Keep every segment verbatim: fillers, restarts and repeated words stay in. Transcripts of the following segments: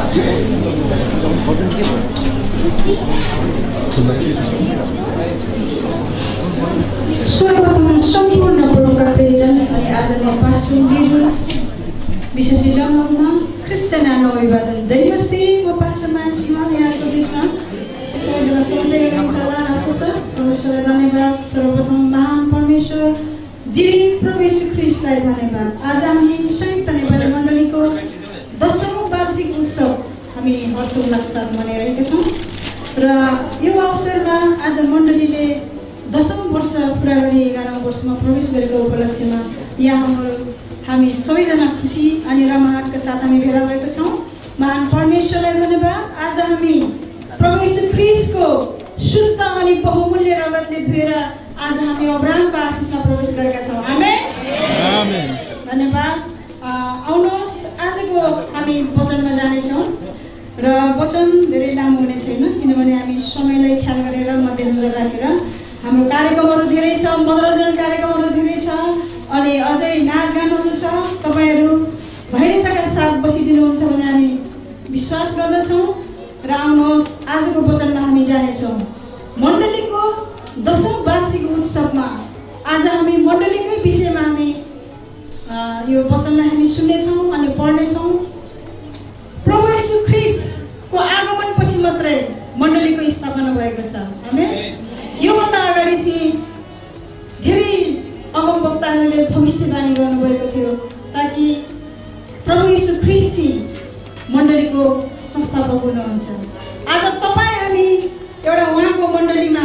सर्वप्रथम सम्पूर्ण प्रोग्राम अनि आदरणीय पास्टर लीडर्स विशेष जन्ममा क्रिस्चियन अभिवादन जय मसीह म पास्टर मान्छेमा यहाँको बिचमा यसैले सोच्दै हुनुहुन्छ आशा छ परमेश्वरलाई धन्यवाद। सर्वप्रथम महान परमेश्वर जीवित प्रभु येशू ख्रीष्टलाई धन्यवाद। आज हामी संयुक्त नेपाली मण्डलीको दशौं वार्षिक उत्सव हामी हर्षोल्लास साथ मनाइरहेका छौँ र यो अवसरमा आज मण्डलीले दशौं वर्ष पुरा गरी एघारौं वर्षमा प्रवेश गरेको उपलक्ष्यमा यहाँ हामी सबैजना खुसी अनि रमाहटका साथ हामी भेला भएका छौँ। महान परमेश्वरलाई धन्यवाद। आज हामी प्रभु येशू ख्रीष्टको शुद्ध अनि बहुमूल्य रगतले धोएर आज हामी अब्राहमको आशिषमा प्रवेश गरेका छौँ। आमेन आमेन धन्यवाद। आउनुहोस् आजको हामी वचनमा जानेछौँ र वचन धेरै लामो हुने छैन किनभने हामी समयलाई ख्याल गरेर मध्यनजर राखेर हाम्रो कार्यक्रमहरू धेरै छ, मनोरञ्जन कार्यक्रमहरू धेरै छ अनि अझै नाचगानहरू छ। तपाईँहरू धैर्यताका साथ बसिदिनुहुन्छ भने हामी विश्वास गर्दछौँ र आउनुहोस् आजको वचनमा हामी जानेछौँ मण्डलीको दशौं वार्षिक उत्सवमा। आज हामी मण्डलीकै विषयमा हामी यो वचनलाई हामी सुन्नेछौँ अनि पढ्नेछौँ। प्रभु येशू ख्रीष्टको आगमनपछि मात्रै मण्डलीको स्थापना भएको छ। आमेन। योभन्दा अगाडि चाहिँ धेरै अगमवक्ताहरूले भविष्यवाणी गर्नुभएको थियो ताकि प्रभु येशू ख्रीष्ट मण्डलीको संस्थापक हुनुहुन्छ। आज तपाईँ हामी एउटा उहाँको मण्डलीमा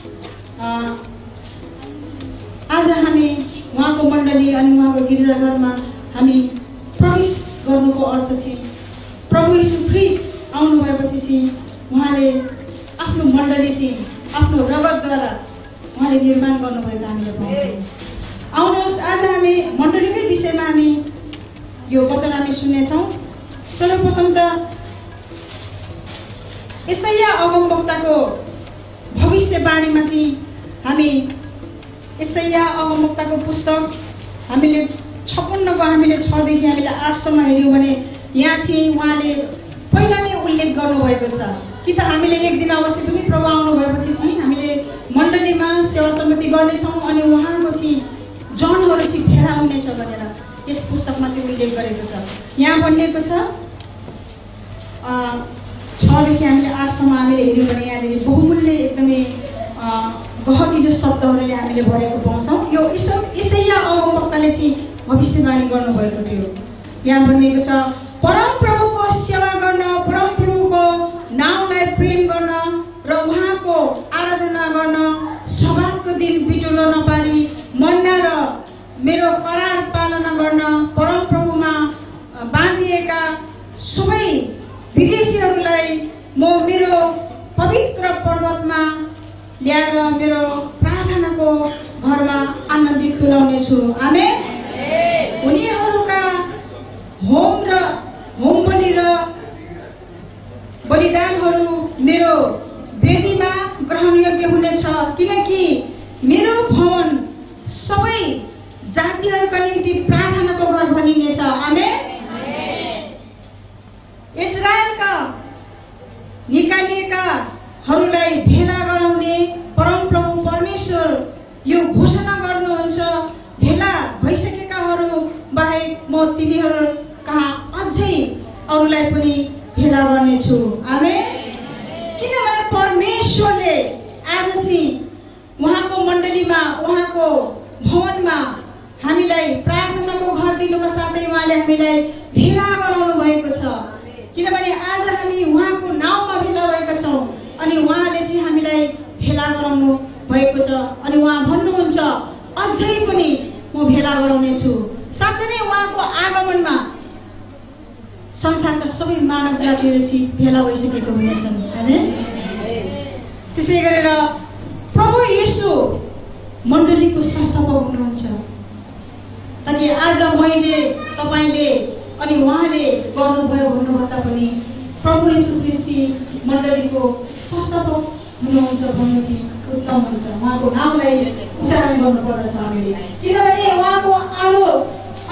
आज हामी उहाँको मण्डली अनि उहाँको गिर्जाघरमा हामी प्रवेश गर्नुको अर्थ चाहिँ प्रभु येशू ख्रीष्ट आउनु भएपछि चाहिँ उहाँले आफ्नो मण्डली चाहिँ आफ्नो रगतद्वारा उहाँले निर्माण गर्नुभएको हामीले पाउँछौँ। आउनुहोस् आज हामी मण्डलीकै विषयमा हामी यो वचन हामी सुन्नेछौँ। सर्वप्रथम त यसाया अगमवक्ताको भविष्यवाणीमा चाहिँ हामी यसाया अगमवक्ताको पुस्तक हामीले छप्पन्नको हामीले छदेखि हामीले आठसम्म हेऱ्यौँ भने यहाँ चाहिँ उहाँले पहिला नै उल्लेख गर्नुभएको छ कि त हामीले एक दिन अवश्य पनि प्रभु आउनु भएपछि चाहिँ हामीले मण्डलीमा सेवा समिति गर्नेछौँ अनि उहाँको चाहिँ जनहरू चाहिँ भेला हुनेछ भनेर यस पुस्तकमा चाहिँ उल्लेख गरेको छ। यहाँ भनिएको छ छदेखि हामीले आठसम्म हामीले हेऱ्यौँ भने यहाँनिर बहुमूल्य एकदमै गहकिलो शब्दहरूले हामीले भरेको पाउँछौँ। यो यसैया अगमवक्ताले चाहिँ भविष्यवाणी गर्नुभएको थियो। यहाँ भनिएको छ परमप्रभुको सेवा गर्न, परमप्रभुको नाउँलाई प्रेम गर्न र उहाँको आराधना गर्न, सब्बातको दिन बिटुलो नपारी मन्ना र मेरो करार पालना गर्न, परमप्रभुमा बाँधिएका सबै विदेशीहरूलाई म मेरो पवित्र पर्वतमा ल्याएर मेरो प्रार्थनाको घरमा आनन्दित तुल्याउनेछु। आमेन। उनीहरूका होम र होम बलि र बलिदानहरू मेरो वेदीमा ग्रहणयोग्य हुनेछ किनकि मेरो भवन सबै जातिहरूका निम्ति प्रार्थनाको घर बनिनेछ। आमेन। इजरायलका निकालिएकाहरूलाई भेला गराउने परमप्रभु परमेश्वर यो घोषणा गर्नुहुन्छ भेला भइसकेकाहरू बाहेक म तिनीहरू कहाँ अझै अरूलाई पनि भेला गर्नेछु। आमेन। किनभने परमेश्वरले आज चाहिँ उहाँको मण्डलीमा उहाँको भवनमा हामीलाई प्रार्थनाको घर दिनुको साथै उहाँले हामीलाई भेला गराउनु भएको छ किनभने आज हामी उहाँको नाउँमा भेला भएका छौँ अनि उहाँले चाहिँ हामीलाई भेला गराउनु भएको छ अनि उहाँ भन्नुहुन्छ अझै पनि म भेला गराउनेछु। साँच्चै नै उहाँको आगमनमा संसारका सबै मानव जातिहरू चाहिँ भेला भइसकेको हुनेछन्। हैन। त्यसै गरेर प्रभु येशू मण्डलीको संस्थापक हुनुहुन्छ ताकि आज मैले तपाईँले अनि उहाँले गर्नुभयो भन्नुभन्दा पनि प्रभु येशू ख्रीष्ट मण्डलीको संस्थापक हुनुहुन्छ भन्नु चाहिँ उत्तम हुन्छ। उहाँको नामलाई उच्चारण गर्नुपर्दछ हामीले किनभने उहाँको आलो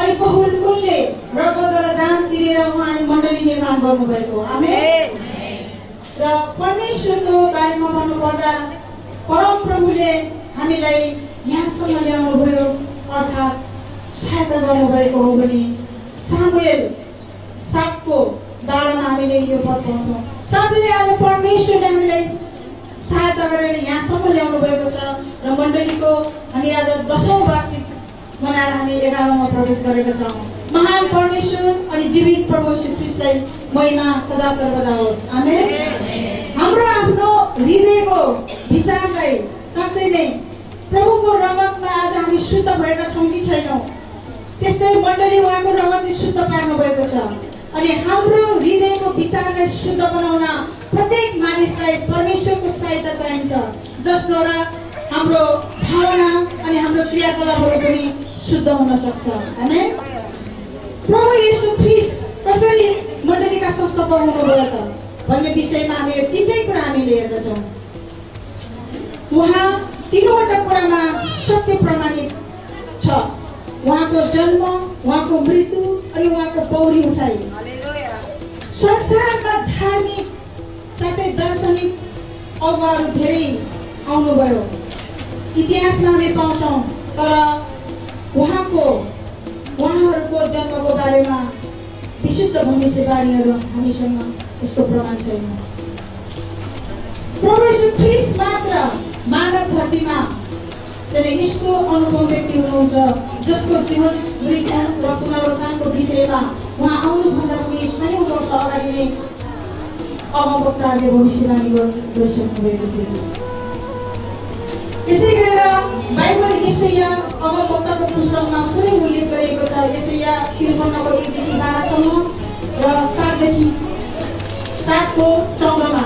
अनि बहुल मूल्य रगतद्वारा दान तिरेर उहाँले मण्डली निर्माण गर्नुभएको। आमेन। र परमेश्वरको बारेमा भन्नुपर्दा परम प्रभुले हामीलाई यहाँसम्म ल्याउनु भयो, अर्थात् सहायता गर्नुभएको हो भने सामुएल सातको बाह्रमा हामीले यो पद पाउँछौँ। साँच्चै नै आज परमेश्वरले हामीलाई सहायता गरेर यहाँसम्म ल्याउनु भएको छ र मण्डलीको हामी आज दसौँ वार्षिक मनाएर हामी एघारौँमा प्रवेश गरेका छौँ। महान परमेश्वर अनि जीवित प्रभु यीशु ख्रीष्टलाई महिमा सदा सर्वदा होस्। आमेन। हाम्रो आफ्नो हृदयको विचारलाई साँच्चै नै प्रभुको रगतमा आज हामी शुद्ध भएका छौँ कि छैनौँ, त्यस्तै मण्डली उहाँको रगतले शुद्ध पार्नु भएको छ। अनि हाम्रो हृदयको विचारलाई शुद्ध बनाउन प्रत्येक मानिसलाई परमेश्वरको सहायता चाहिन्छ, जसद्वारा हाम्रो भावना अनि हाम्रो क्रियाकलापहरू पनि शुद्ध हुन सक्छ। आमेन। प्रभु येशू ख्रीष्ट कसरी मण्डलीका संस्थापक हुनुभयो त भन्ने विषयमा हामी तिनटै कुरा हामीले हेर्दछौँ। उहाँ तीनवटा कुरामा सत्य प्रमाणित छ। उहाँको जन्म, उहाँको मृत्यु अनि उहाँको पौरी उठाइ। संसारमा धार्मिक साथै दार्शनिक अगुवाहरू धेरै आउनुभयो, इतिहासमा हामी पाउँछौँ, तर उहाँको उहाँहरूको जन्मको बारेमा विशुद्ध भविष्यवाणीहरू हामीसँग त्यसको प्रमाण छैन। प्रभु येशू ख्रीष्ट मात्र मानव धरतीमा चाहिँ यस्तो अनुभव व्यक्ति हुनुहुन्छ जसको जीवन मृत्यु र पुनरुत्थानको विषयमा उहाँ आउनुभन्दा पनि सयौँ वर्ष अगाडि नै अगमवक्ताहरूले भविष्यवाणी गरिसक्नुभएको थियो। यसै गरेर बाइबल यशाया अगमवक्ताको पुस्तकमा पुरै उल्लेख गरिएको छ। यशाया त्रिपन्नको एकदेखि बाह्रसम्म र सातदेखि सातको चौधमा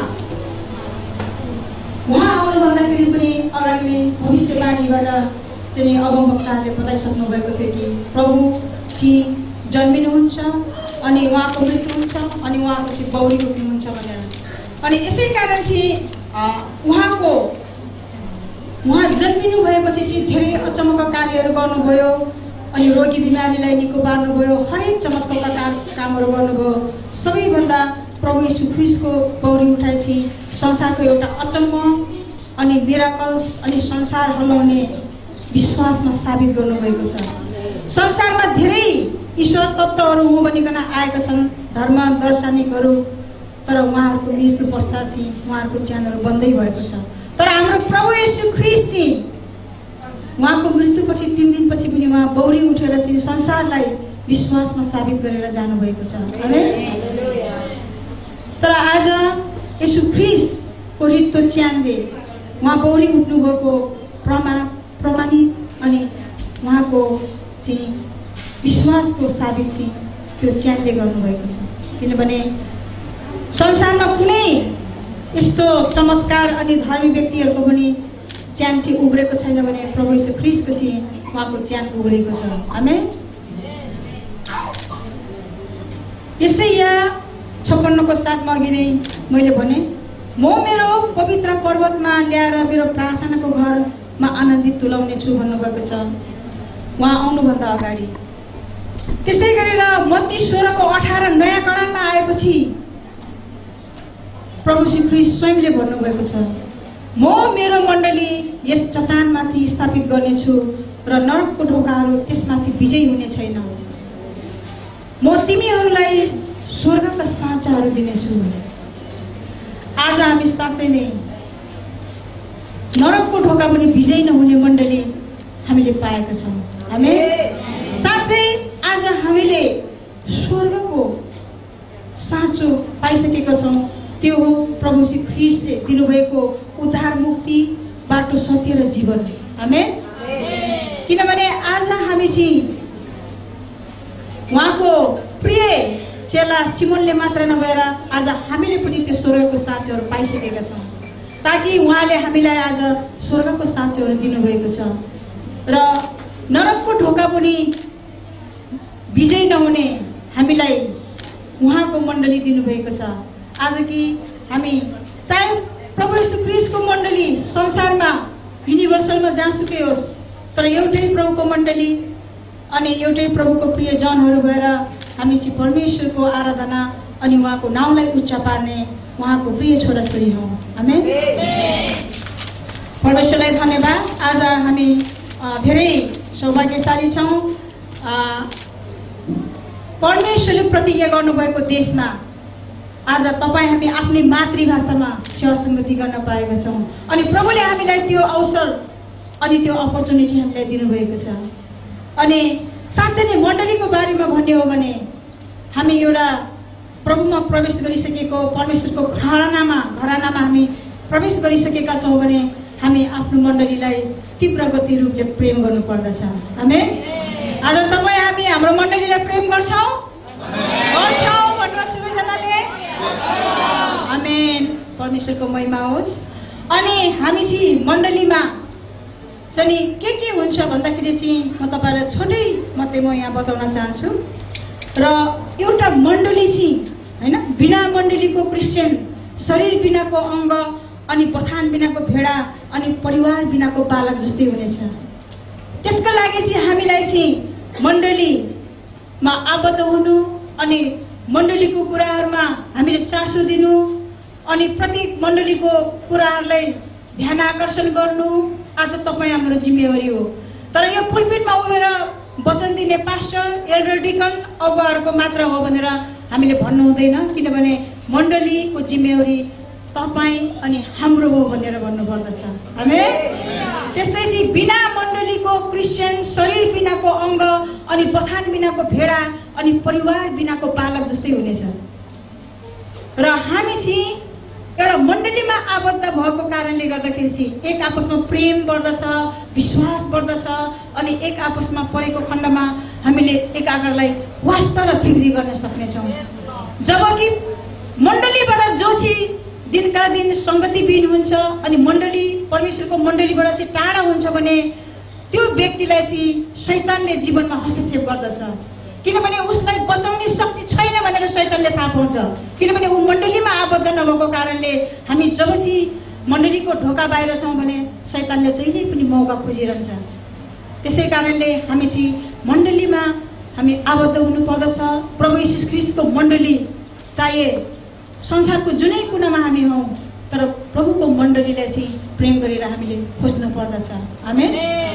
उहाँ आउनुभन्दाखेरि पनि अगाडि नै भविष्यवाणीबाट चाहिँ अगमवक्ताहरूले बताइसक्नु भएको थियो कि प्रभु चाहिँ जन्मिनुहुन्छ अनि उहाँको मृत्यु हुन्छ अनि उहाँको चाहिँ पौरी उठ्नुहुन्छ भनेर। अनि यसै कारण चाहिँ उहाँको उहाँ जन्मिनु भएपछि चाहिँ धेरै अचम्मका कार्यहरू गर्नुभयो अनि रोगी बिमारीलाई निको पार्नुभयो, हरेक चमत्कारका काम कामहरू गर्नुभयो। सबैभन्दा प्रभु येशू ख्रीष्टको पौरी उठाइ चाहिँ संसारको एउटा अचम्म अनि मिराकल्स अनि संसार हल्लाउने विश्वासमा साबित गर्नुभएको छ। संसारमा धेरै ईश्वर तत्त्वहरू हो भनिकन आएका छन् धर्म दार्शनिकहरू, तर उहाँहरूको मृत्यु पश्चात चाहिँ उहाँहरूको च्यानहरू बन्दै भएको छ। तर हाम्रो प्रभु येशू ख्रीष्ट चाहिँ उहाँको मृत्युपछि तीन दिनपछि पनि उहाँ बौरी उठेर चाहिँ संसारलाई विश्वासमा साबित गरेर जानुभएको छ। आमेन। तर आज येशू ख्रीष्टको रित्तो च्यानले उहाँ बौरी उठ्नुभएको प्रमाण प्रमाणित अनि उहाँको चाहिँ विश्वासको साबित चाहिँ त्यो च्यानले गर्नुभएको छ। किनभने संसारमा कुनै यस्तो चमत्कार अनि धर्मी व्यक्तिहरूको पनि च्यान चाहिँ उब्रेको छैन भने प्रभु येशू ख्रीष्टको चाहिँ उहाँको च्यान उब्रेको छ। आमेन। यसैया छप्पन्नको साथमा अघि नै मैले भने म मेरो पवित्र पर्वतमा ल्याएर मेरो प्रार्थनाको घरमा आनन्दित तुलाउने छु भन्नुभएको छ उहाँ आउनुभन्दा अगाडि। त्यसै गरेर मत्ती सोह्रको अठार नयाँ करारमा आएपछि प्रभु श्री ख्रीष्ट स्वयंले भन्नुभएको छ म मेरो मण्डली यस चट्टानमाथि स्थापित गर्नेछु र नरकको ढोकाहरू त्यसमाथि विजयी हुने छैन। म तिमीहरूलाई स्वर्गका साँचाहरू दिनेछु। आज हामी साँच्चै नै नरकको ढोका पनि विजयी नहुने मण्डली हामीले पाएका छौँ। आमेन। साँच्चै आज हामीले स्वर्गको साँचो पाइसकेका छौँ। त्यो हो प्रभु श्री ख्रीष्टले दिनुभएको उद्धार मुक्ति बाटो सत्य र जीवन। आमेन। किनभने आज हामी चाहिँ उहाँको प्रिय चेला सिमोनले मात्र नभएर आज हामीले पनि त्यो स्वर्गको साँचोहरू पाइसकेका छौँ, ताकि उहाँले हामीलाई आज स्वर्गको साँचोहरू दिनुभएको छ र नरकको ढोका पनि विजय नहुने हामीलाई उहाँको मण्डली दिनुभएको छ। आज कि हामी चाहे प्रभु येशू ख्रीष्टको मण्डली संसारमा युनिभर्सलमा जहाँसुकै होस्, तर एउटै प्रभुको मण्डली अनि एउटै प्रभुको प्रिय जनहरू भएर हामी चाहिँ परमेश्वरको आराधना अनि उहाँको नाउँलाई उच्च पार्ने उहाँको प्रिय छोराछोरी हौँ। आमेन। परमेश्वरलाई धन्यवाद। आज हामी धेरै सौभाग्यशाली छौँ। परमेश्वरले प्रतिज्ञा गर्नुभएको देशमा आज तपाईँ हामी आफ्नै मातृभाषामा सेवा सङ्गति गर्न पाएका छौँ अनि प्रभुले हामीलाई त्यो अवसर अनि त्यो अपर्च्युनिटी हामीलाई दिनुभएको छ। अनि साँच्चै नै मण्डलीको बारेमा भन्ने हो भने हामी एउटा प्रभुमा प्रवेश गरिसकेको परमेश्वरको घरानामा घरानामा हामी प्रवेश गरिसकेका छौँ भने हामी आफ्नो मण्डलीलाई तीव्र गति रूपले प्रेम गर्नुपर्दछ। आमेन। आज तपाईँ हामी हाम्रो मण्डलीलाई प्रेम गर्छौँ गर्छौँ भन्नुहोस् सबैजनाले। आमेन। परमेश्वरको महिमा होस्। अनि हामी चाहिँ मण्डलीमा चाहिँ के के हुन्छ भन्दाखेरि चाहिँ म तपाईँलाई छोटै मात्रै म यहाँ बताउन चाहन्छु। र एउटा मण्डली चाहिँ होइन बिना मण्डलीको क्रिस्चियन शरीर बिनाको अङ्ग अनि बथान बिनाको भेडा अनि परिवार बिनाको बालक जस्तै हुनेछ। त्यसको लागि चाहिँ हामीलाई चाहिँ मण्डलीमा आबद्ध हुनु अनि मण्डलीको कुराहरूमा हामीले चासो दिनु अनि प्रत्येक मण्डलीको कुराहरूलाई ध्यान आकर्षण गर्नु आज तपाईँ हाम्रो जिम्मेवारी हो। तर यो पुलपिटमा उभिएर वचन दिने पास्टर एल्डर डिकन अगुवाहरूको मात्र हो भनेर हामीले भन्नु हुँदैन, किनभने मण्डलीको जिम्मेवारी तपाईँ अनि हाम्रो हो भनेर भन्नुपर्दछ। आमेन। त्यस्तै चाहिँ बिना मण्डलीको क्रिस्चियन शरीर बिनाको अङ्ग अनि बथान बिनाको भेडा अनि परिवार बिनाको बालक जस्तै हुनेछ। र हामी चाहिँ एउटा मण्डलीमा आबद्ध भएको कारणले गर्दाखेरि चाहिँ एक आपसमा प्रेम बढ्दछ, विश्वास बढ्दछ अनि एक आपसमा परेको खण्डमा हामीले एकाअर्कालाई वास्ता र फिक्री गर्न सक्नेछौँ। जबकि मण्डलीबाट जो चाहिँ दिनका दिन सङ्गतिविहीन हुन्छ अनि मण्डली परमेश्वरको मण्डलीबाट चाहिँ टाढा हुन्छ भने त्यो व्यक्तिलाई चाहिँ शैतानले जीवनमा हस्तक्षेप गर्दछ, किनभने उसलाई बचाउने शक्ति छैन भनेर शैतानले थाहा पाउँछ। किनभने ऊ मण्डलीमा आबद्ध नभएको कारणले हामी जब चाहिँ मण्डलीको ढोका बाहिर छौँ भने शैतानले जहिले पनि मौका खोजिरहन्छ। त्यसै कारणले हामी चाहिँ मण्डलीमा हामी आबद्ध हुनुपर्दछ। प्रभु यीशु ख्रीष्टको मण्डली चाहे संसारको जुनै कुनामा हामी हौँ तर प्रभुको मण्डलीलाई चाहिँ प्रेम गरेर हामीले खोज्नु पर्दछ। आमेन।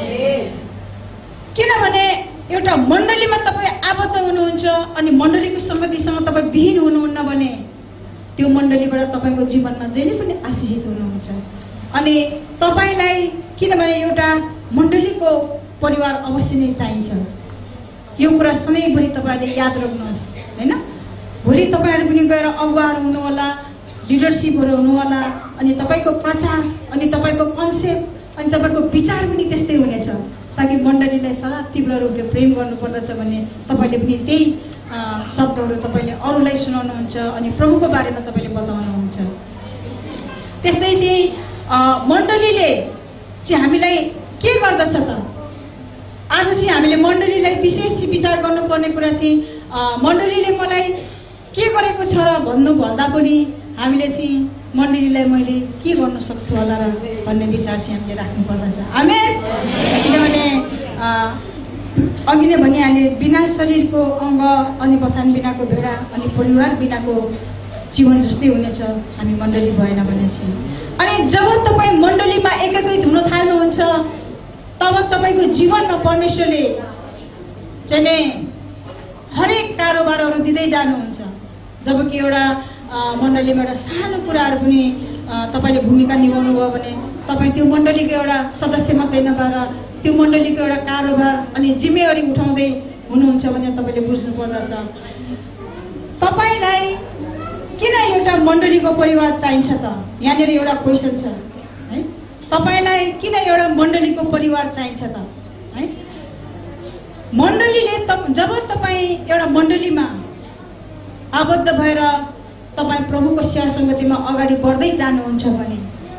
किनभने एउटा मण्डलीमा तपाईँ आबद्ध हुनुहुन्छ अनि मण्डलीको सङ्गतिसँग तपाईँ विहीन हुनुहुन्न भने त्यो मण्डलीबाट तपाईँको जीवनमा जहिले पनि आशिषित हुनुहुन्छ। अनि तपाईँलाई किनभने एउटा मण्डलीको परिवार अवश्य नै चाहिन्छ। यो कुरा सधैँभरि तपाईँले याद राख्नुहोस् होइन। भोलि तपाईँहरू पनि गएर अगुवाहरू हुनुहोला, लिडरसिपहरू हुनुहोला अनि तपाईँको प्रचार अनि तपाईँको कन्सेप्ट अनि तपाईँको विचार पनि त्यस्तै हुनेछ। ताकि मण्डलीलाई सदा तीव्र रूपले प्रेम गर्नुपर्दछ भने तपाईँले पनि त्यही शब्दहरू तपाईँले अरूलाई सुनाउनुहुन्छ अनि प्रभुको बारेमा तपाईँले बताउनुहुन्छ। त्यस्तै चाहिँ मण्डलीले चाहिँ हामीलाई के गर्दछ त? आज चाहिँ हामीले मण्डलीलाई विशेष विचार गर्नुपर्ने कुरा चाहिँ मण्डलीले मलाई के गरेको छ र भन्नुभन्दा पनि हामीले चाहिँ मण्डलीलाई मैले के गर्न सक्छु होला र भन्ने विचार चाहिँ हामीले राख्नुपर्दछ। आमेन। किनभने अघि नै भनिहालेँ बिना शरीरको अङ्ग अनि बथान बिनाको भेडा अनि परिवार बिनाको जीवन जस्तै हुनेछ हामी मण्डली भएन भने चाहिँ। अनि जब तपाईँ मण्डलीमा एकीकृत हुन थाल्नुहुन्छ तब तपाईँको जीवनमा परमेश्वरले चाहिँ हरेक कारोबारहरू दिँदै जानुहुन्छ। जबकि एउटा मण्डलीमा एउटा सानो कुराहरू पनि तपाईँले भूमिका निभाउनु भयो भने तपाईँ त्यो मण्डलीको एउटा सदस्य मात्रै नभएर त्यो मण्डलीको एउटा कारोबार अनि जिम्मेवारी उठाउँदै हुनुहुन्छ भने तपाईँले बुझ्नुपर्दछ। तपाईँलाई किन एउटा मण्डलीको परिवार चाहिन्छ त? यहाँनिर एउटा क्वेसन छ है। तपाईँलाई किन एउटा मण्डलीको परिवार चाहिन्छ त है? मण्डलीले त जब तपाईँ एउटा मण्डलीमा आबद्ध भएर तपाईँ प्रभुको सेवा सङ्गतिमा अगाडि बढ्दै जानुहुन्छ भने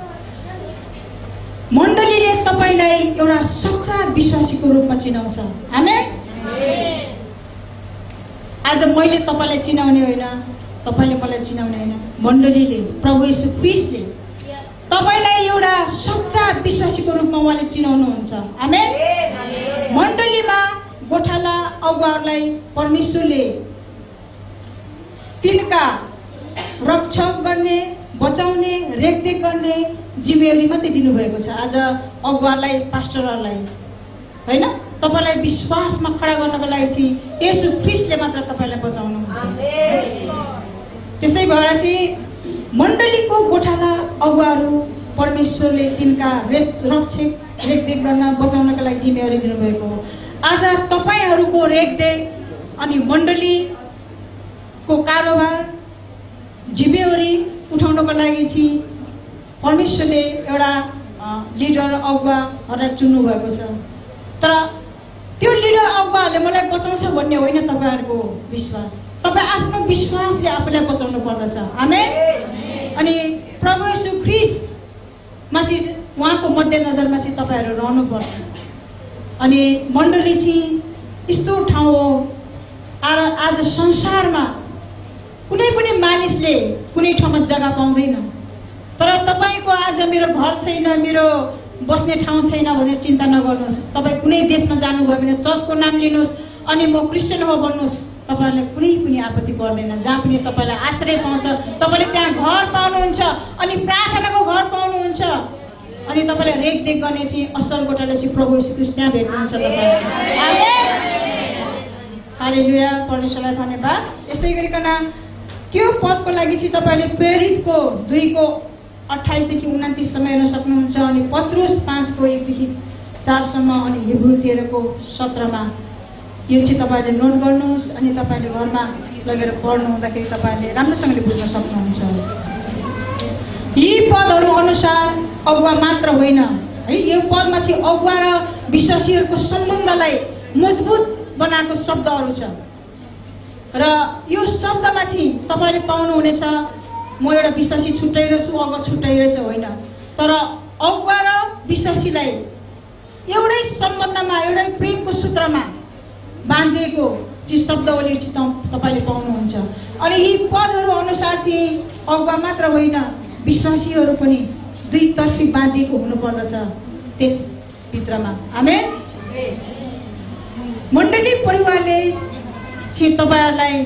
मण्डलीले तपाईँलाई एउटा सच्चा विश्वासीको रूपमा चिनाउँछ। आमेन। आज मैले तपाईँलाई चिनाउने होइन, तपाईँले मलाई चिनाउने होइन, मण्डलीले प्रभु येशू ख्रीष्टले तपाईँलाई एउटा सच्चा विश्वासीको रूपमा उहाँले चिनाउनुहुन्छ। आमेन। मण्डलीमा गोठाला अगुवाहरूलाई परमेश्वरले तिनका रक्षक गर्ने, बचाउने, रेखदेख गर्ने जिम्मेवारी मात्रै दिनुभएको छ। आज अगुवालाई, पास्टरहरूलाई होइन, तपाईँलाई विश्वासमा खडा गर्नको लागि चाहिँ येशू ख्रीष्टले मात्र तपाईँलाई बचाउनुहुन्छ। त्यसै भएर चाहिँ मण्डलीको गोठाला अगुवाहरू परमेश्वरले तिनका रक्षक रेखदेख गर्न, बचाउनको लागि जिम्मेवारी दिनुभएको हो। आज तपाईँहरूको रेखदेख अनि मण्डलीको कारोबार जिम्मेवारी उठाउनको लागि चाहिँ परमेश्वरले एउटा लिडर अगुवाहरूलाई चुन्नु भएको छ। तर त्यो लिडर अगुवाहरूले मलाई बचाउँछ भन्ने होइन तपाईँहरूको विश्वास, तपाईँ आफ्नो विश्वासले आफूलाई बचाउनु पर्दछ। आमेन। अनि प्रभु येशू ख्रीष्टमा चाहिँ उहाँको मध्यनजरमा चाहिँ तपाईँहरू रहनुपर्छ। अनि मण्डली चाहिँ यस्तो ठाउँ हो, आज संसारमा कुनै पनि मानिसले कुनै ठाउँमा जग्गा पाउँदैन। तर तपाईँको आज मेरो घर छैन, मेरो बस्ने ठाउँ छैन भनेर चिन्ता नगर्नुहोस्। तपाईँ कुनै देशमा जानुभयो भने चर्चको नाम लिनुहोस् अनि म क्रिस्चियन हो भन्नुहोस्, तपाईँलाई कुनै पनि आपत्ति पर्दैन। जहाँ पनि तपाईँलाई आश्रय पाउँछ, तपाईँले त्यहाँ घर पाउनुहुन्छ अनि प्रार्थनाको घर पाउनुहुन्छ। अनि तपाईँलाई रेखदेख गर्ने चाहिँ असल गोठाले चाहिँ प्रभु येशू ख्रीष्ट त्यहाँ भेट्नुहुन्छ तपाईँ। आमेन। हालेलुया, परमेश्वरलाई धन्यवाद। यसै गरिकन त्यो पदको लागि चाहिँ तपाईँले प्रेरितको दुईको अट्ठाइसदेखि उन्तिससम्म हेर्न सक्नुहुन्छ। अनि पत्रुस पाँचको एकदेखि चारसम्म अनि हिब्रू तेह्रको सत्रमा यो चाहिँ तपाईँले नोट गर्नुहोस् अनि तपाईँले घरमा लगेर पढ्नु हुँदाखेरि तपाईँले राम्रोसँगले बुझ्न सक्नुहुन्छ। यी पदहरू अनुसार अगुवा मात्र होइन है, यो पदमा चाहिँ अगुवा र विश्वासीहरूको सम्बन्धलाई मजबुत बनाएको शब्दहरू छ। र यो शब्दमा चाहिँ तपाईँले पाउनुहुनेछ म एउटा विश्वासी छुट्टै रहेछु, अगुवा छुट्टै रहेछ होइन, तर अगुवा र विश्वासीलाई एउटै सम्बन्धमा, एउटै प्रेमको सूत्रमा बाँधिएको चाहिँ शब्दावली चाहिँ तपाईँले पाउनुहुन्छ। अनि यी पदहरू अनुसार चाहिँ अगुवा मात्र होइन, विश्वासीहरू पनि दुईतर्फी बाँधिएको हुनुपर्दछ त्यसभित्रमा। आमेन। मण्डली परिवारले चाहिँ तपाईँहरूलाई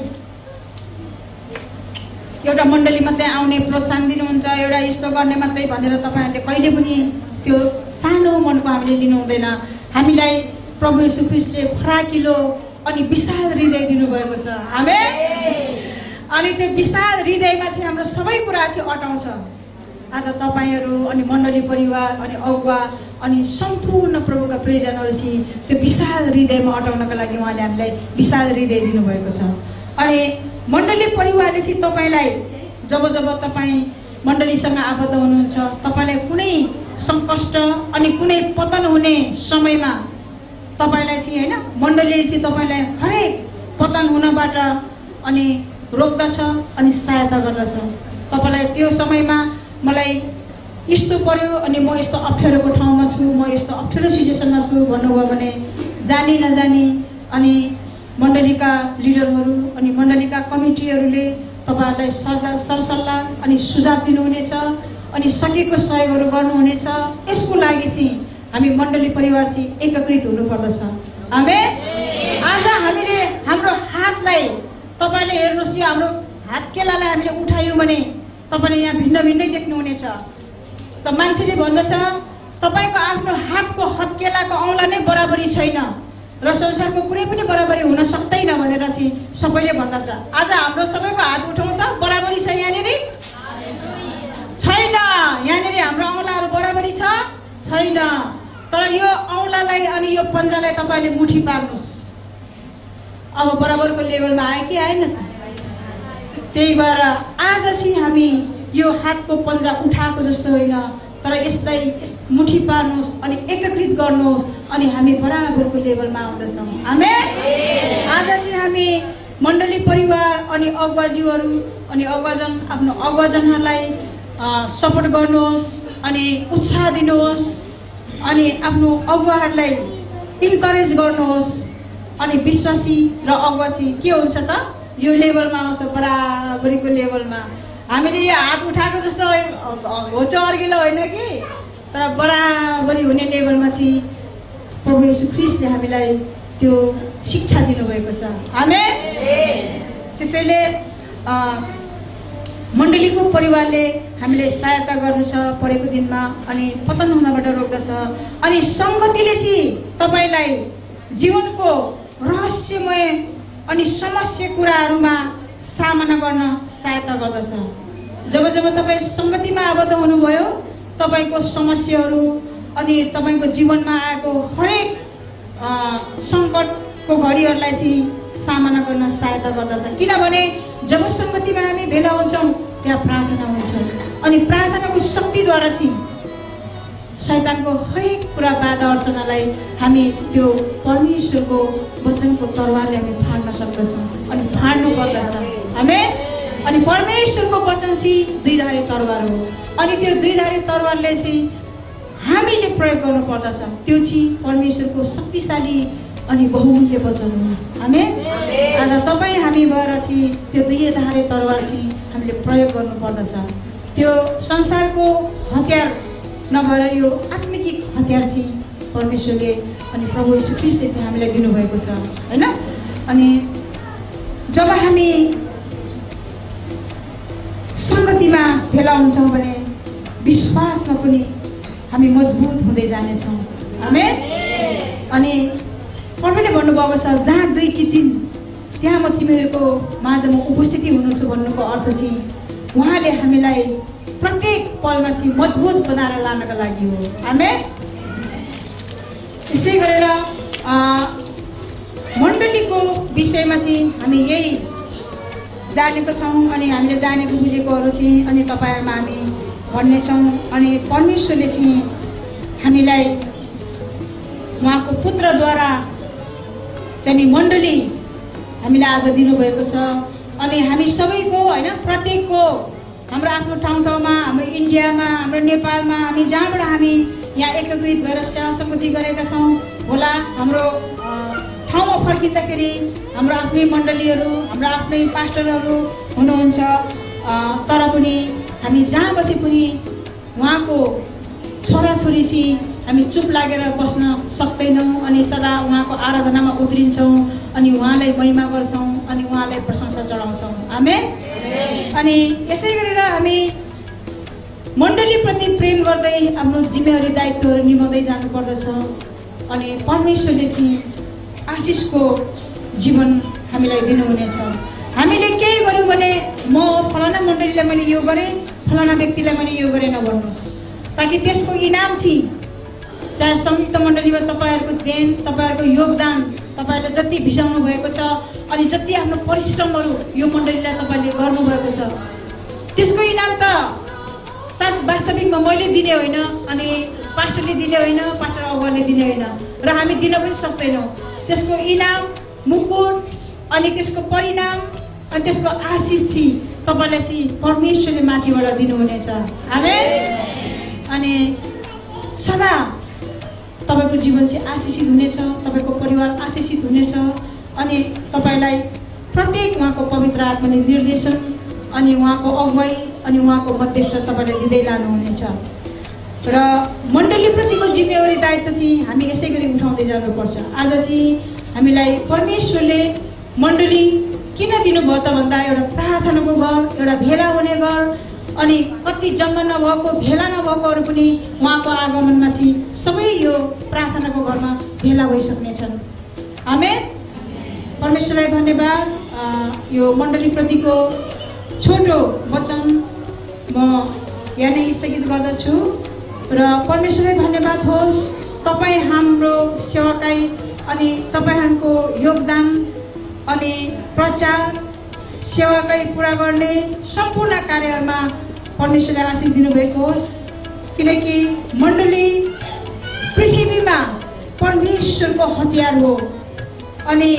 एउटा मण्डली मात्रै आउने प्रोत्साहन दिनुहुन्छ, एउटा यस्तो गर्ने मात्रै भनेर तपाईँहरूले कहिले पनि त्यो सानो मनको हामीले लिनु हुँदैन। हामीलाई प्रभु येशू ख्रीष्टले फराकिलो अनि विशाल हृदय दिनुभएको छ। आमेन। अनि त्यो विशाल हृदयमा चाहिँ हाम्रो सबै कुरा चाहिँ अटाउँछ। आज तपाईँहरू अनि मण्डली परिवार अनि अगुवा अनि सम्पूर्ण प्रभुका प्रियजनहरू चाहिँ त्यो विशाल हृदयमा अटाउनको लागि उहाँले हामीलाई विशाल हृदय दिनुभएको छ। अनि मण्डली परिवारले चाहिँ तपाईँलाई जब जब तपाईँ मण्डलीसँग आबद्ध हुनुहुन्छ, तपाईँलाई कुनै सङ्कष्ट अनि कुनै पतन हुने समयमा तपाईँलाई चाहिँ होइन, मण्डलीले चाहिँ तपाईँलाई हरेक पतन हुनबाट अनि रोक्दछ अनि सहायता गर्दछ। तपाईँलाई त्यो समयमा मलाई यस्तो पर्यो अनि म यस्तो अप्ठ्यारोको ठाउँमा छु, म यस्तो अप्ठ्यारो सिचुएसनमा छु भन्नुभयो भने जानी नजानी अनि मण्डलीका लिडरहरू अनि मण्डलीका कमिटीहरूले तपाईँहरूलाई सल्लाह सरसल्लाह अनि सुझाव दिनुहुनेछ अनि सकेको सहयोगहरू गर्नुहुनेछ। यसको लागि चाहिँ हामी मण्डली परिवार चाहिँ एकीकृत हुनुपर्दछ। आमेन। आज हामीले हाम्रो हातलाई तपाईँले हेर्नुहोस्, यो हाम्रो हात केलालाई हामीले उठायौँ भने तपाईँले यहाँ भिन्न भिन्नै देख्नुहुनेछ। त मान्छेले भन्दछ तपाईँको आफ्नो हातको हत्केलाको औँला नै बराबरी छैन र संसारको कुनै पनि बराबरी हुन सक्दैन भनेर चाहिँ सबैले भन्दछ। आज हाम्रो सबैको हात उठाउँ त बराबरी छ यहाँनिर छैन। यहाँनिर हाम्रो औँलाहरू बराबरी छ छैन। तर यो औँलालाई अनि यो पन्जालाई तपाईँले मुठी पार्नुहोस्, अब बराबरको लेभलमा आयो कि आएन त। त्यही भएर आज चाहिँ हामी यो हातको पन्जा उठाएको जस्तो होइन, तर यसलाई मुठी पार्नुहोस् अनि एकीकृत गर्नुहोस् अनि हामी बराबरको लेभलमा आउँदछौँ। आमेन। आज चाहिँ हामी मण्डली परिवार अनि अगुवाजीहरू अनि अगुवाजन आफ्नो अगुवाजनहरूलाई सपोर्ट गर्नुहोस् अनि उत्साह दिनुहोस् अनि आफ्नो अगुवाहरूलाई इन्करेज गर्नुहोस्। अनि विश्वासी र अगुवासी के हुन्छ त, यो लेभलमा आउँछ, बराबरीको लेभलमा। हामीले यो हात उठाएको जस्तो हो चर्किलो होइन कि, तर बराबरी हुने लेभलमा चाहिँ प्रभु येशू ख्रीष्टले हामीलाई त्यो शिक्षा दिनुभएको छ। आमेन। त्यसैले मण्डलीको परिवारले हामीले सहायता गर्दछ परेको दिनमा अनि पतन हुनबाट रोक्दछ अनि सङ्गतिले चाहिँ तपाईँलाई जीवनको रहस्यमय अनि समस्या कुराहरूमा सामना गर्न सहायता गर्दछ। जब जब तपाईँ सङ्गतिमा आबद्ध हुनुभयो तपाईँको समस्याहरू अनि तपाईँको जीवनमा आएको हरेक सङ्कटको घडीहरूलाई चाहिँ सामना गर्न सहायता गर्दछ। किनभने जब सङ्गतिमा हामी भेला हुन्छौँ त्यहाँ प्रार्थना हुन्छ अनि प्रार्थनाको शक्तिद्वारा चाहिँ शैतानको हरेक कुरा बाधा अर्चनालाई हामी त्यो परमेश्वरको वचनको तरवारले हामी फाड्न सक्दछौँ अनि फाड्नु पर्दछ। आमेन। अनि परमेश्वरको वचन चाहिँ दुईधारे तरवार हो अनि त्यो दुईधारे तरवारले चाहिँ हामीले प्रयोग गर्नु पर्दछ। त्यो चाहिँ परमेश्वरको शक्तिशाली अनि बहुमूल्य वचन हो। आमेन। आज तपाईँ हामी भएर चाहिँ त्यो दुईधारे तरवार चाहिँ हामीले प्रयोग गर्नु पर्दछ। त्यो संसारको हतियार नभएर यो आत्मिक हतियार चाहिँ परमेश्वरले अनि प्रभु यीशु ख्रीष्टले चाहिँ हामीलाई दिनुभएको छ हैन। अनि जब हामी सङ्गतिमा भेला हुन्छौँ भने विश्वासमा पनि हामी मजबुत हुँदै जानेछौँ। आमेन। अनि प्रभुले भन्नुभएको छ जहाँ दुई कि तीन त्यहाँ म तिमीहरूको माझमा उपस्थिति हुनु छु भन्नुको अर्थ चाहिँ उहाँले हामीलाई प्रत्येक पलमा चाहिँ मजबुत बनाएर लानको लागि हो। आमेन। त्यसै गरेर मण्डलीको विषयमा चाहिँ हामी यही जानेको छौँ अनि हामीले जानेको बुझेकोहरू चाहिँ अनि तपाईँहरूमा हामी भन्नेछौँ। अनि परमेश्वरले चाहिँ हामीलाई उहाँको पुत्रद्वारा चाहिँ मण्डली हामीलाई आज दिनुभएको छ अनि हामी सबैको होइन प्रत्येकको हाम्रो आफ्नो ठाउँ ठाउँमा हाम्रो इन्डियामा हाम्रो नेपालमा हामी जहाँबाट हामी यहाँ एकत्रित भएर सेवा सङ्गति गरेका छौँ होला हाम्रो ठाउँमा फर्किँदाखेरि हाम्रो आफ्नै मण्डलीहरू हाम्रो आफ्नै पास्टरहरू हुनुहुन्छ तर पनि हामी जहाँ बसे पनि उहाँको छोराछोरी चाहिँ हामी चुप लागेर बस्न सक्दैनौँ अनि सदा उहाँको आराधनामा उत्रिन्छौँ अनि उहाँलाई महिमा गर्छौँ अनि उहाँलाई प्रशंसा चढाउँछौँ। आमेन। अनि यसै गरेर हामी मण्डलीप्रति प्रेम गर्दै आफ्नो जिम्मेवारी दायित्वहरू निभाउँदै जानुपर्दछ अनि परमेश्वरले चाहिँ आशिषको जीवन हामीलाई दिनुहुनेछ। हामीले केही गर्यौँ भने म फलाना मण्डलीलाई मैले यो गरेँ फलाना व्यक्तिलाई मैले यो गरेँ नभन्नुहोस् ताकि त्यसको इनाम चाहिँ चाहे संयुक्त मण्डलीमा तपाईँहरूको देन तपाईँहरूको योगदान तपाईँहरूले जति भिजाउनु भएको छ अनि जति आफ्नो परिश्रमहरू यो मण्डलीलाई तपाईँले गर्नुभएको छ त्यसको इनाम त साथ वास्तविकमा मैले दिने होइन अनि पास्टरले दिने होइन पास्टर अगुवाले दिने होइन र हामी दिन पनि सक्दैनौँ। त्यसको इनाम मुकुट अनि त्यसको परिणाम अनि त्यसको आशिष चाहिँ तपाईँलाई चाहिँ परमेश्वरले माथिबाट दिनुहुनेछ। आमेन। अनि सदा तपाईँको जीवन चाहिँ आशिषित हुनेछ तपाईँको परिवार आशिषित हुनेछ अनि तपाईँलाई प्रत्येक उहाँको पवित्र आत्माले निर्देशन अनि उहाँको अगुवाई अनि उहाँको मध्यस्थ तपाईँले दिँदै लानुहुनेछ। र मण्डलीप्रतिको जिम्मेवारी दायित्व चाहिँ हामी यसै गरी उठाउँदै जानुपर्छ। आज चाहिँ हामीलाई परमेश्वरले मण्डली किन दिनुभयो त भन्दा एउटा प्रार्थनाको घर एउटा भेला हुने घर अनि कति जन्म नभएको भेला नभएकोहरू पनि उहाँको आगमनमा चाहिँ सबै यो प्रार्थनाको घरमा भेला भइसक्नेछन्। आमेन। परमेश्वरलाई धन्यवाद। यो मण्डलीप्रतिको छोटो वचन म यहाँ नै स्थगित गर्दछु र परमेश्वरलाई धन्यवाद होस्। तपाईँ हाम्रो सेवाकाई अनि तपाईँहरूको योगदान अनि प्रचार सेवाकाई पुरा गर्ने सम्पूर्ण कार्यहरूमा परमेश्वरले आशिष दिनुभएको होस् किनकि मण्डली पृथ्वीमा परमेश्वरको हतियार हो अनि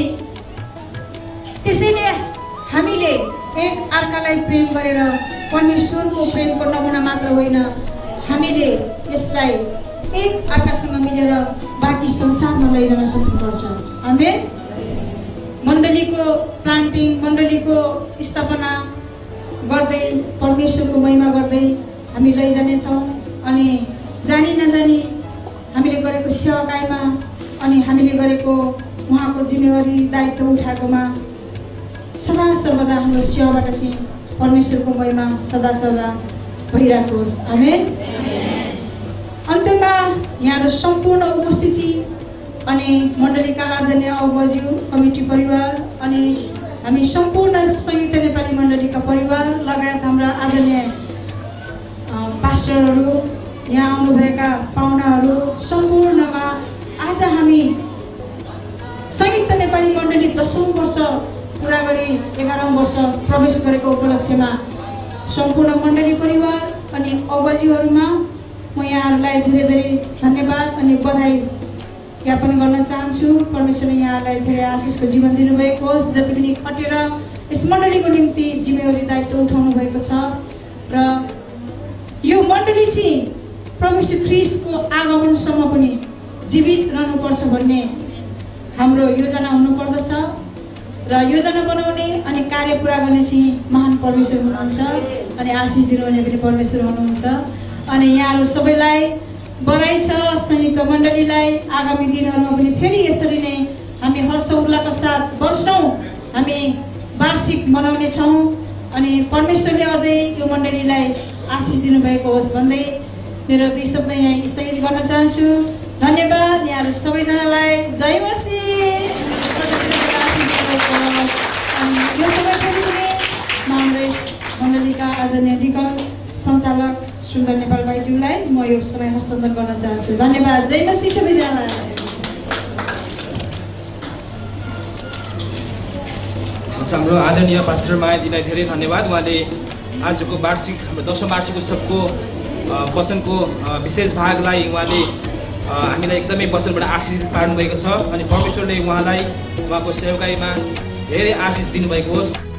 त्यसैले हामीले एक अर्कालाई प्रेम गरेर परमेश्वरको प्रेमको नमुना मात्र होइन हामीले यसलाई एक अर्कासँग मिलेर बाँकी संसारमा लैजान सक्नुपर्छ। आमेन। मण्डलीको प्लान्टिङ मण्डलीको स्थापना गर्दै परमेश्वरको महिमा गर्दै हामी लैजानेछौँ अनि जानी नजानी हामीले गरेको सेवाकाईमा अनि हामीले गरेको उहाँको जिम्मेवारी दायित्व उठाएकोमा सदा सर्वदा हाम्रो सेवाबाट चाहिँ परमेश्वरको महिमा सदा सदा भइराखोस्। आमेन। अन्त्यमा यहाँ सम्पूर्ण उपस्थिति अनि मण्डलीका आदरणीय अवज्यू कमिटी परिवार अनि हामी सम्पूर्ण संयुक्त नेपाली मण्डलीका परिवार लगायत हाम्रा आदरणीय पास्टरहरू यहाँ आउनुभएका पाहुनाहरू सम्पूर्णमा आज हामी संयुक्त नेपाली मण्डली दसौँ वर्ष पुरा गरी एघारौँ वर्ष प्रवेश गरेको उपलक्ष्यमा सम्पूर्ण मण्डली परिवार अनि अवज्यूहरूमा म यहाँहरूलाई धेरै धेरै धन्यवाद अनि बधाई ज्ञापन गर्न चाहन्छु। परमेश्वरले यहाँलाई धेरै आशिषको जीवन दिनुभएको होस्। जति पनि खटेर यस मण्डलीको निम्ति जिम्मेवारी दायित्व उठाउनु भएको छ र यो मण्डली चाहिँ परमेश्वर ख्रीष्टको आगमनसम्म पनि जीवित रहनुपर्छ भन्ने हाम्रो योजना हुनुपर्दछ र योजना बनाउने अनि कार्य पुरा गर्ने चाहिँ महान परमेश्वर हुनुहुन्छ अनि आशिष दिनुहुने पनि परमेश्वर हुनुहुन्छ। अनि यहाँहरू सबैलाई बधाई छ। संयुक्त मण्डलीलाई आगामी दिनहरूमा पनि फेरि यसरी नै हामी हर्ष उल्लासका साथ वर्षौँ हामी वार्षिक मनाउने छौँ अनि परमेश्वरले अझै यो मण्डलीलाई आशिष दिनुभएको होस् भन्दै मेरो दुई शब्द यहाँ स्थगित गर्न चाहन्छु। धन्यवाद यहाँहरू सबैजनालाई। जय मसीह। यो समय फेरि पनि म हाम्रो मण्डलीका आदरणीय लिगल सञ्चालक सुन्दर नेपाल भाइज्यूलाई म यो समय हस्तान्तरण गर्न चाहन्छु। धन्यवाद। जय मसीह सबैजनालाई। हाम्रो आदरणीय पास्टर मायादीलाई धेरै धन्यवाद। उहाँले आजको वार्षिक हाम्रो दसौँ वार्षिक उत्सवको वचनको विशेष भागलाई उहाँले हामीलाई एकदमै वचनबाट आशिष पार्नुभएको छ अनि परमेश्वरले उहाँलाई उहाँको सेवकाईमा धेरै आशिष दिनुभएको होस्।